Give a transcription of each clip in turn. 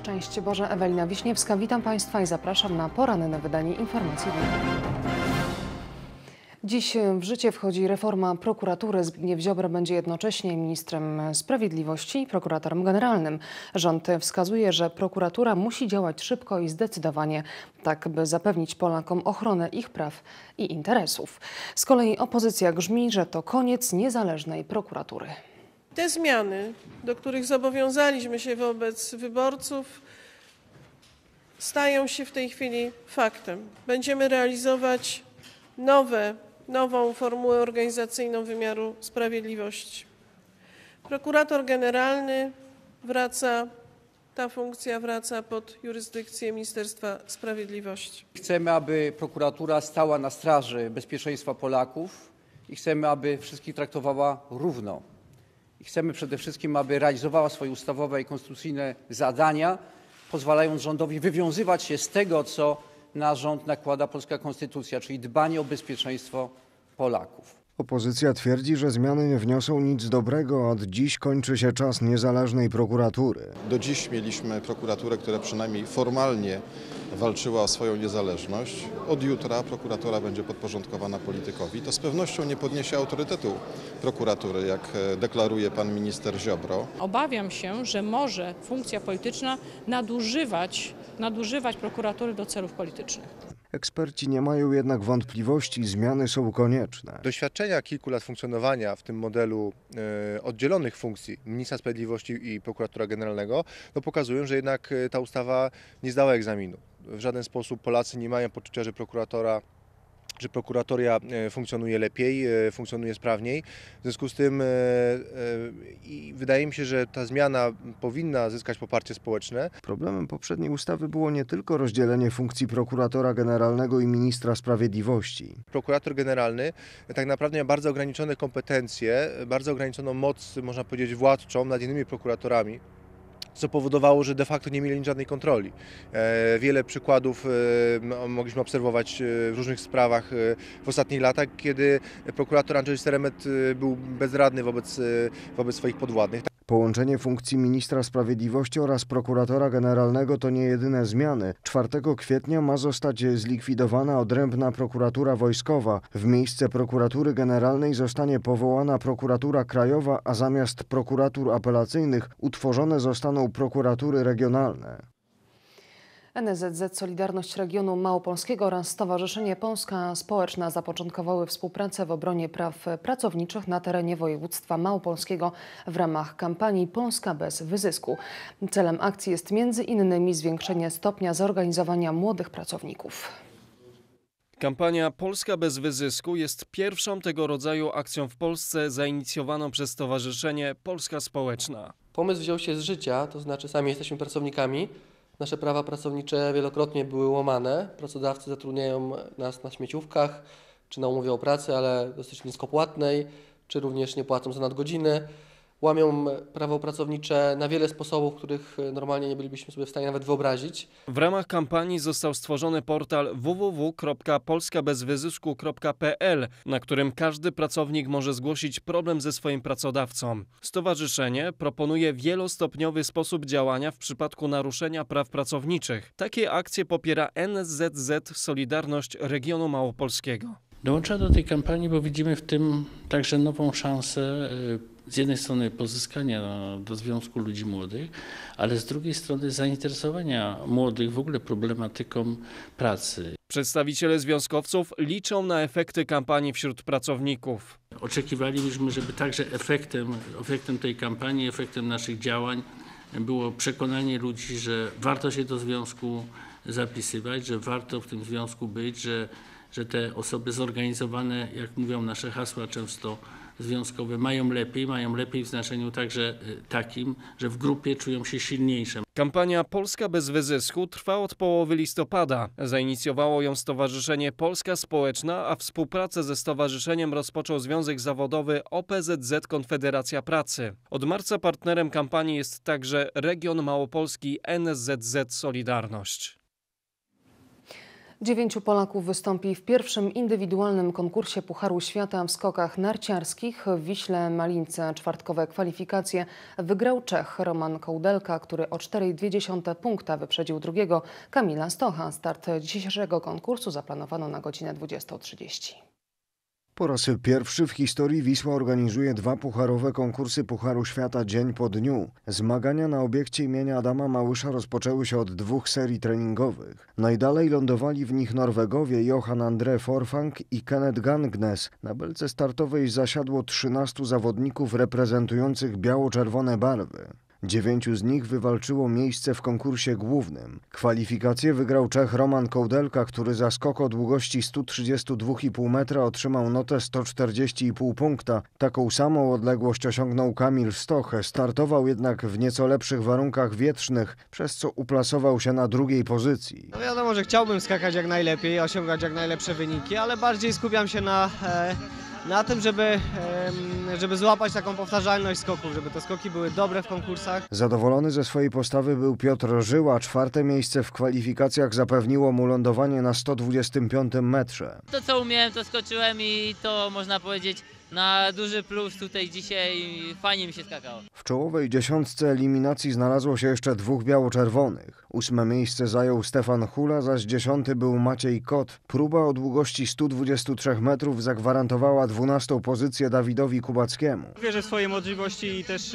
Szczęść Boże, Ewelina Wiśniewska. Witam Państwa i zapraszam na poranne wydanie informacji dnia. Dziś w życie wchodzi reforma prokuratury. Zbigniew Ziobro będzie jednocześnie ministrem sprawiedliwości i prokuratorem generalnym. Rząd wskazuje, że prokuratura musi działać szybko i zdecydowanie, tak by zapewnić Polakom ochronę ich praw i interesów. Z kolei opozycja grzmi, że to koniec niezależnej prokuratury. Te zmiany, do których zobowiązaliśmy się wobec wyborców, stają się w tej chwili faktem. Będziemy realizować nową formułę organizacyjną wymiaru sprawiedliwości. Prokurator generalny ta funkcja wraca pod jurysdykcję Ministerstwa Sprawiedliwości. Chcemy, aby prokuratura stała na straży bezpieczeństwa Polaków i chcemy, aby wszystkich traktowała równo. I chcemy przede wszystkim, aby realizowała swoje ustawowe i konstytucyjne zadania, pozwalając rządowi wywiązywać się z tego, co na rząd nakłada polska konstytucja, czyli dbanie o bezpieczeństwo Polaków. Opozycja twierdzi, że zmiany nie wniosą nic dobrego, a od dziś kończy się czas niezależnej prokuratury. Do dziś mieliśmy prokuraturę, która przynajmniej formalnie walczyła o swoją niezależność. Od jutra prokuratura będzie podporządkowana politykowi. To z pewnością nie podniesie autorytetu prokuratury, jak deklaruje pan minister Ziobro. Obawiam się, że może funkcja polityczna nadużywać prokuratury do celów politycznych. Eksperci nie mają jednak wątpliwości, zmiany są konieczne. Doświadczenia kilku lat funkcjonowania w tym modelu oddzielonych funkcji ministra sprawiedliwości i prokuratora generalnego pokazują, że jednak ta ustawa nie zdała egzaminu. W żaden sposób Polacy nie mają poczucia, że prokuratoria funkcjonuje lepiej, funkcjonuje sprawniej. W związku z tym wydaje mi się, że ta zmiana powinna zyskać poparcie społeczne. Problemem poprzedniej ustawy było nie tylko rozdzielenie funkcji prokuratora generalnego i ministra sprawiedliwości. Prokurator generalny tak naprawdę ma bardzo ograniczone kompetencje, bardzo ograniczoną moc, można powiedzieć, władczą nad innymi prokuratorami, co powodowało, że de facto nie mieli żadnej kontroli. Wiele przykładów mogliśmy obserwować w różnych sprawach w ostatnich latach, kiedy prokurator Andrzej Seremet był bezradny wobec swoich podwładnych. Połączenie funkcji ministra sprawiedliwości oraz prokuratora generalnego to nie jedyne zmiany. 4 kwietnia ma zostać zlikwidowana odrębna prokuratura wojskowa. W miejsce prokuratury generalnej zostanie powołana prokuratura krajowa, a zamiast prokuratur apelacyjnych utworzone zostaną prokuratury regionalne. NSZZ Solidarność Regionu Małopolskiego oraz Stowarzyszenie Polska Społeczna zapoczątkowały współpracę w obronie praw pracowniczych na terenie województwa małopolskiego w ramach kampanii Polska bez wyzysku. Celem akcji jest m.in. zwiększenie stopnia zorganizowania młodych pracowników. Kampania Polska bez wyzysku jest pierwszą tego rodzaju akcją w Polsce zainicjowaną przez Stowarzyszenie Polska Społeczna. Pomysł wziął się z życia, to znaczy sami jesteśmy pracownikami. Nasze prawa pracownicze wielokrotnie były łamane. Pracodawcy zatrudniają nas na śmieciówkach, czy na umowie o pracę, ale dosyć niskopłatnej, czy również nie płacą za nadgodziny. Łamią prawo pracownicze na wiele sposobów, których normalnie nie bylibyśmy sobie w stanie nawet wyobrazić. W ramach kampanii został stworzony portal www.polskabezwyzysku.pl, na którym każdy pracownik może zgłosić problem ze swoim pracodawcą. Stowarzyszenie proponuje wielostopniowy sposób działania w przypadku naruszenia praw pracowniczych. Takie akcje popiera NSZZ Solidarność Regionu Małopolskiego. Dołącza do tej kampanii, bo widzimy w tym także nową szansę z jednej strony pozyskania do związku ludzi młodych, ale z drugiej strony zainteresowania młodych w ogóle problematyką pracy. Przedstawiciele związkowców liczą na efekty kampanii wśród pracowników. Oczekiwalibyśmy, żeby także efektem tej kampanii, efektem naszych działań było przekonanie ludzi, że warto się do związku zapisywać, że warto w tym związku być, że te osoby zorganizowane, jak mówią nasze hasła często związkowe, mają lepiej w znaczeniu także takim, że w grupie czują się silniejsze. Kampania Polska bez wyzysku trwa od połowy listopada. Zainicjowało ją Stowarzyszenie Polska Społeczna, a współpracę ze stowarzyszeniem rozpoczął Związek Zawodowy OPZZ Konfederacja Pracy. Od marca partnerem kampanii jest także Region Małopolski NSZZ Solidarność. 9 Polaków wystąpi w pierwszym indywidualnym konkursie Pucharu Świata w skokach narciarskich. W Wiśle Malince czwartkowe kwalifikacje wygrał Czech Roman Koudelka, który o 4,2 punkta wyprzedził drugiego Kamila Stocha. Start dzisiejszego konkursu zaplanowano na godzinę 20:30. Po raz pierwszy w historii Wisła organizuje 2 pucharowe konkursy Pucharu Świata dzień po dniu. Zmagania na obiekcie imienia Adama Małysza rozpoczęły się od 2 serii treningowych. Najdalej lądowali w nich Norwegowie Johan André Forfang i Kenneth Gangnes. Na belce startowej zasiadło 13 zawodników reprezentujących biało-czerwone barwy. 9 z nich wywalczyło miejsce w konkursie głównym. Kwalifikacje wygrał Czech Roman Koudelka, który za skok o długości 132,5 metra otrzymał notę 140,5 punkta. Taką samą odległość osiągnął Kamil Stoch. Startował jednak w nieco lepszych warunkach wietrznych, przez co uplasował się na drugiej pozycji. No wiadomo, że chciałbym skakać jak najlepiej, osiągać jak najlepsze wyniki, ale bardziej skupiam się na tym, żeby złapać taką powtarzalność skoków, żeby te skoki były dobre w konkursach. Zadowolony ze swojej postawy był Piotr Żyła. 4. miejsce w kwalifikacjach zapewniło mu lądowanie na 125 metrze. To co umiałem, to skoczyłem i to można powiedzieć na duży plus tutaj dzisiaj. Fajnie mi się skakało. W czołowej 10 eliminacji znalazło się jeszcze 2 biało-czerwonych. 8. miejsce zajął Stefan Hula, zaś 10. był Maciej Kot. Próba o długości 123 metrów zagwarantowała 12. pozycję Dawidowi Kubackiemu. Wierzę w swoje możliwości i też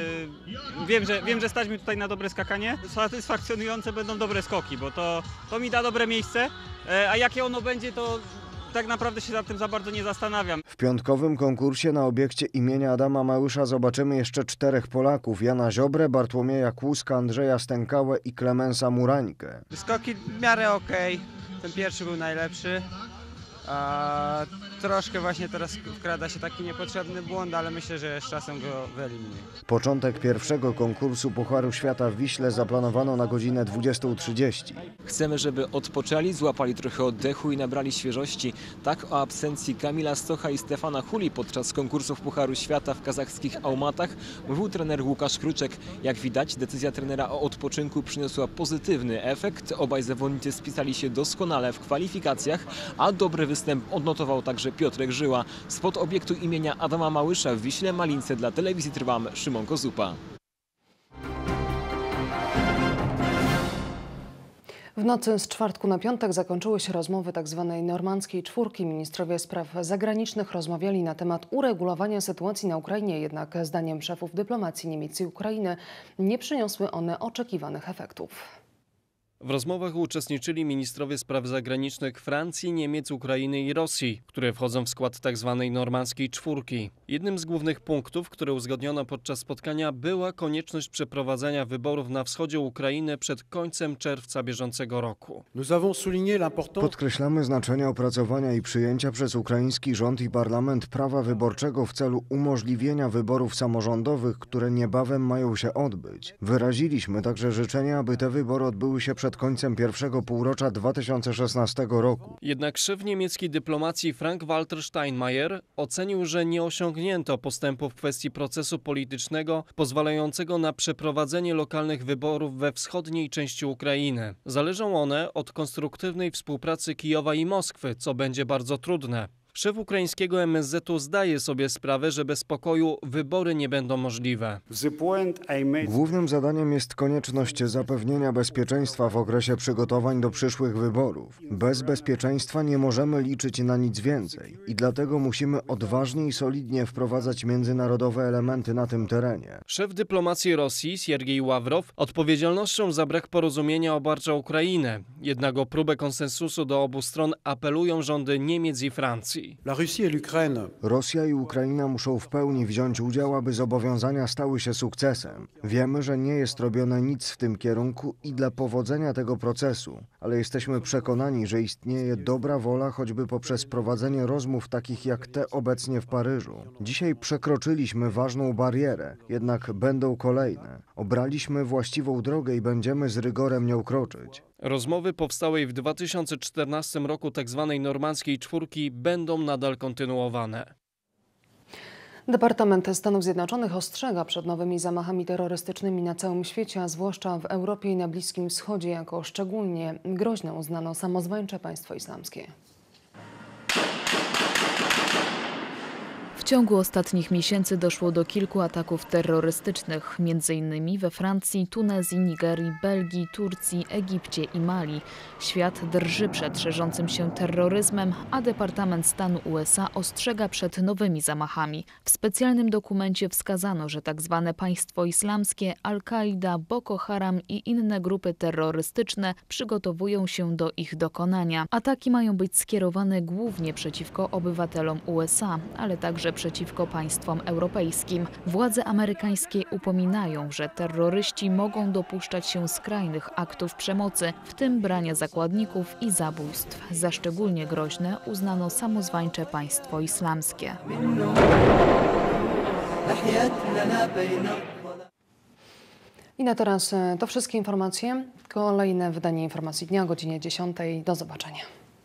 wiem, że stać mi tutaj na dobre skakanie. Satysfakcjonujące będą dobre skoki, bo to mi da dobre miejsce, a jakie ono będzie, to tak naprawdę się nad tym za bardzo nie zastanawiam. W piątkowym konkursie na obiekcie imienia Adama Małysza zobaczymy jeszcze 4 Polaków: Jana Ziobrę, Bartłomieja Kłuska, Andrzeja Stękałę i Klemensa Murańkę. Skoki w miarę okej. Ten pierwszy był najlepszy. Troszkę właśnie teraz wkrada się taki niepotrzebny błąd, ale myślę, że z czasem go wyeliminuję. Początek pierwszego konkursu Pucharu Świata w Wiśle zaplanowano na godzinę 20:30. Chcemy, żeby odpoczęli, złapali trochę oddechu i nabrali świeżości. Tak o absencji Kamila Stocha i Stefana Huli podczas konkursów Pucharu Świata w kazachskich Almatach mówił trener Łukasz Kruczek. Jak widać, decyzja trenera o odpoczynku przyniosła pozytywny efekt. Obaj zawodnicy spisali się doskonale w kwalifikacjach, a dobry występ odnotował także Piotrek Żyła. Spod obiektu imienia Adama Małysza w Wiśle Malince dla telewizji Trwam Szymon Kozupa. W nocy z czwartku na piątek zakończyły się rozmowy tzw. normandzkiej czwórki. Ministrowie spraw zagranicznych rozmawiali na temat uregulowania sytuacji na Ukrainie, jednak zdaniem szefów dyplomacji Niemiec i Ukrainy nie przyniosły one oczekiwanych efektów. W rozmowach uczestniczyli ministrowie spraw zagranicznych Francji, Niemiec, Ukrainy i Rosji, które wchodzą w skład tzw. normandzkiej czwórki. Jednym z głównych punktów, które uzgodniono podczas spotkania, była konieczność przeprowadzenia wyborów na wschodzie Ukrainy przed końcem czerwca bieżącego roku. Podkreślamy znaczenie opracowania i przyjęcia przez ukraiński rząd i parlament prawa wyborczego w celu umożliwienia wyborów samorządowych, które niebawem mają się odbyć. Wyraziliśmy także życzenie, aby te wybory odbyły się przed końcem pierwszego półrocza 2016 roku. Jednak szef niemieckiej dyplomacji Frank-Walter Steinmeier ocenił, że nie osiągnięto postępu w kwestii procesu politycznego pozwalającego na przeprowadzenie lokalnych wyborów we wschodniej części Ukrainy. Zależą one od konstruktywnej współpracy Kijowa i Moskwy, co będzie bardzo trudne. Szef ukraińskiego MSZ-u zdaje sobie sprawę, że bez pokoju wybory nie będą możliwe. Głównym zadaniem jest konieczność zapewnienia bezpieczeństwa w okresie przygotowań do przyszłych wyborów. Bez bezpieczeństwa nie możemy liczyć na nic więcej i dlatego musimy odważnie i solidnie wprowadzać międzynarodowe elementy na tym terenie. Szef dyplomacji Rosji, Siergiej Ławrow, odpowiedzialnością za brak porozumienia obarcza Ukrainę. Jednak o próbę konsensusu do obu stron apelują rządy Niemiec i Francji. Rosja i Ukraina muszą w pełni wziąć udział, aby zobowiązania stały się sukcesem. Wiemy, że nie jest robione nic w tym kierunku i dla powodzenia tego procesu, ale jesteśmy przekonani, że istnieje dobra wola choćby poprzez prowadzenie rozmów takich jak te obecnie w Paryżu. Dzisiaj przekroczyliśmy ważną barierę, jednak będą kolejne. Obraliśmy właściwą drogę i będziemy z rygorem nią kroczyć. Rozmowy powstałej w 2014 roku tzw. normandzkiej czwórki będą nadal kontynuowane. Departament Stanów Zjednoczonych ostrzega przed nowymi zamachami terrorystycznymi na całym świecie, a zwłaszcza w Europie i na Bliskim Wschodzie. Jako szczególnie groźne uznano samozwańcze państwo islamskie. W ciągu ostatnich miesięcy doszło do kilku ataków terrorystycznych, m.in. we Francji, Tunezji, Nigerii, Belgii, Turcji, Egipcie i Mali. Świat drży przed szerzącym się terroryzmem, a Departament Stanu USA ostrzega przed nowymi zamachami. W specjalnym dokumencie wskazano, że tzw. państwo islamskie, Al-Kaida, Boko Haram i inne grupy terrorystyczne przygotowują się do ich dokonania. Ataki mają być skierowane głównie przeciwko obywatelom USA, ale także przeciwko państwom europejskim. Władze amerykańskie upominają, że terroryści mogą dopuszczać się skrajnych aktów przemocy, w tym brania zakładników i zabójstw. Za szczególnie groźne uznano samozwańcze państwo islamskie. I na teraz to wszystkie informacje. Kolejne wydanie informacji dnia o godzinie 10. Do zobaczenia.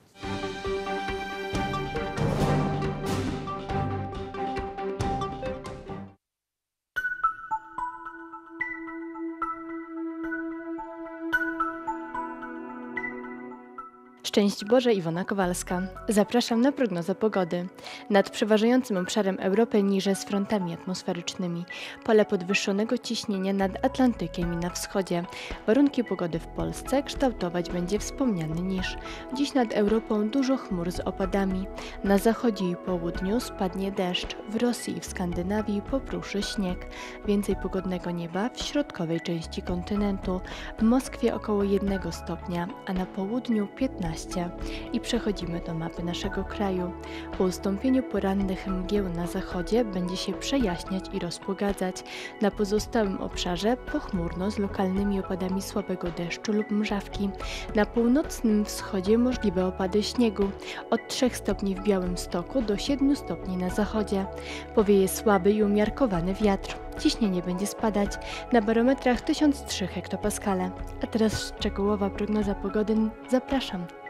Szczęść Boże, Iwona Kowalska. Zapraszam na prognozę pogody. Nad przeważającym obszarem Europy niże z frontami atmosferycznymi. Pole podwyższonego ciśnienia nad Atlantykiem i na wschodzie. Warunki pogody w Polsce kształtować będzie wspomniany niż. Dziś nad Europą dużo chmur z opadami. Na zachodzie i południu spadnie deszcz. W Rosji i w Skandynawii popruszy śnieg. Więcej pogodnego nieba w środkowej części kontynentu. W Moskwie około 1 stopnia, a na południu 15. I przechodzimy do mapy naszego kraju. Po ustąpieniu porannych mgieł na zachodzie będzie się przejaśniać i rozpogadzać. Na pozostałym obszarze pochmurno z lokalnymi opadami słabego deszczu lub mrzawki. Na północnym wschodzie możliwe opady śniegu. Od 3 stopni w Białymstoku do 7 stopni na zachodzie. Powieje słaby i umiarkowany wiatr. Ciśnienie będzie spadać. Na barometrach 1003 hektopaskale. A teraz szczegółowa prognoza pogody. Zapraszam.